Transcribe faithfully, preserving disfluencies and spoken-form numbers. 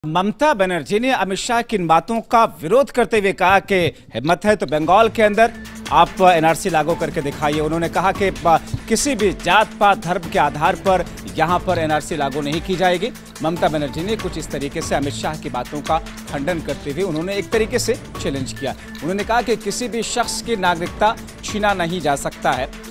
ममता बनर्जी ने अमित शाह की इन बातों का विरोध करते हुए कहा कि हिम्मत है तो बंगाल के अंदर आप एनआरसी लागू करके दिखाइए। उन्होंने कहा कि किसी भी जात पात धर्म के आधार पर यहां पर एनआरसी लागू नहीं की जाएगी। ममता बनर्जी ने कुछ इस तरीके से अमित शाह की बातों का खंडन करते हुए उन्होंने एक तरीके से चैलेंज किया। उन्होंने कहा कि किसी भी शख्स की नागरिकता छीना नहीं जा सकता है।